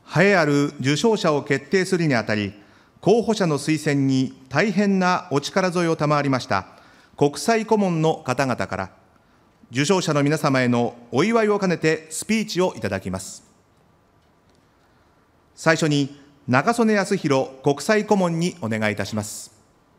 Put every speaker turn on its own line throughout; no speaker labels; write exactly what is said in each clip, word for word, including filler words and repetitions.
栄えある受賞者を決定するにあたり、候補者の推薦に大変なお力添えを賜りました国際顧問の方々から、受賞者の皆様へのお祝いを兼ねてスピーチをいただきます。最初に中曽根康弘国際顧問にお願いいたします。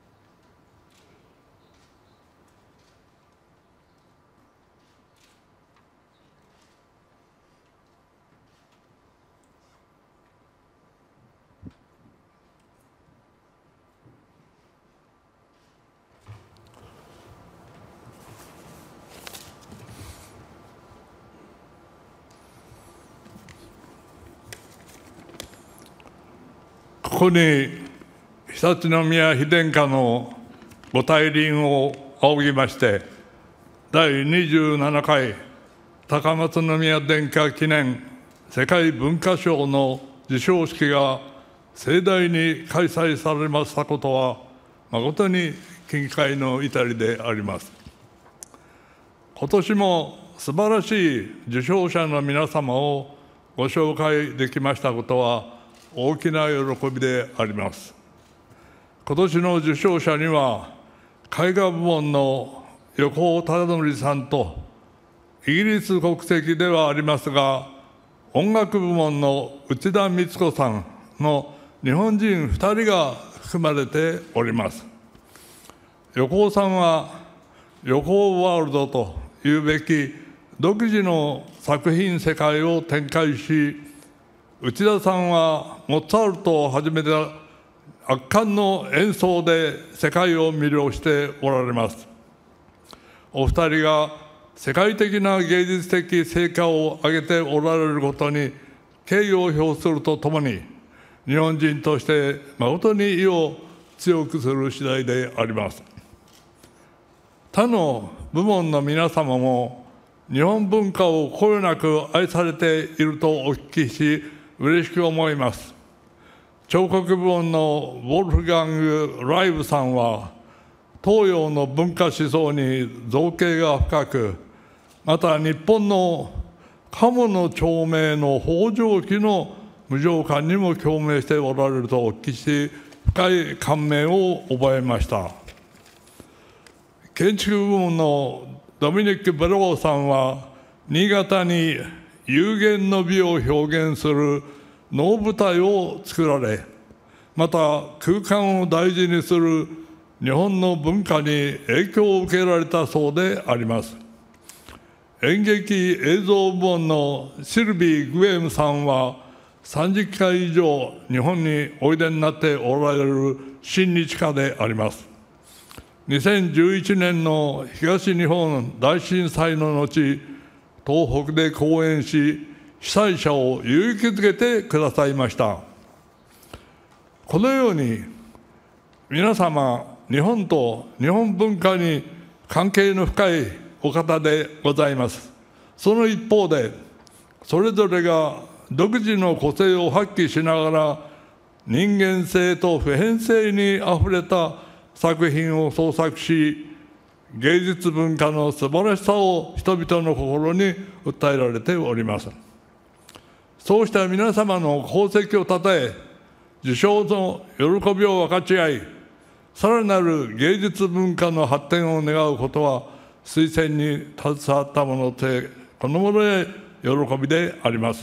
ここに常陸宮妃殿下のご大輪を仰ぎまして、だいにじゅうななかい高松宮殿下記念世界文化賞の授賞式が盛大に開催されましたことは、誠に近海の至りであります。今年も素晴らしい受賞者の皆様をご紹介できましたことは、大きな喜びであります。今年の受賞者には、絵画部門の横尾忠則さんと、イギリス国籍ではありますが、音楽部門の内田光子さんの日本人ふたりが含まれております。横尾さんは、横尾ワールドというべき独自の作品世界を展開し、内田さんはモーツァルトをはじめた圧巻の演奏で世界を魅了しておられます。お二人が世界的な芸術的成果を上げておられることに敬意を表するとともに、日本人として誠に意を強くする次第であります。他の部門の皆様も日本文化をこよなく愛されているとお聞きし、嬉しく思います。彫刻部門のウォルフガング・ライブさんは、東洋の文化思想に造詣が深く、また日本の鴨の長命の北条記の無常観にも共鳴しておられるとお聞きし、深い感銘を覚えました。建築部門のドミニック・ベローさんは、新潟に有限の美を表現する能舞台を作られ、また空間を大事にする日本の文化に影響を受けられたそうであります。演劇映像部門のシルビー・グエムさんは、さんじゅっかい以上日本においでになっておられる親日家であります。にせんじゅういちねんの東日本大震災の後、東北で講演し、被災者を勇気づけてくださいました。このように、皆様、日本と日本文化に関係の深いお方でございます。その一方で、それぞれが独自の個性を発揮しながら、人間性と普遍性にあふれた作品を創作し、芸術文化の素晴らしさを人々の心に訴えられております。そうした皆様の功績をたたえ、受賞の喜びを分かち合い、さらなる芸術文化の発展を願うことは、推薦に携わったもので、このものへ喜びであります。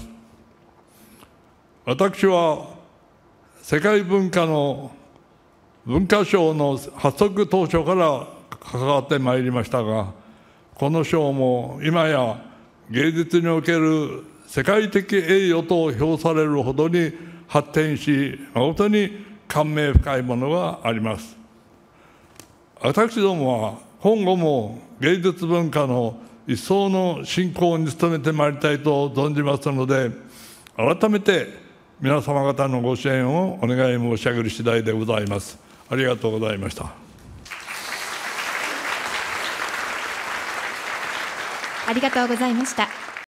私は、世界文化の文化賞の発足当初から関わってまいりましたが、この賞も今や芸術における世界的栄誉と評されるほどに発展し、誠に感銘深いものがあります。私どもは今後も芸術文化の一層の振興に努めてまいりたいと存じますので、改めて皆様方のご支援をお願い申し上げる次第でございます。ありがとうございました。
ありがとうございました。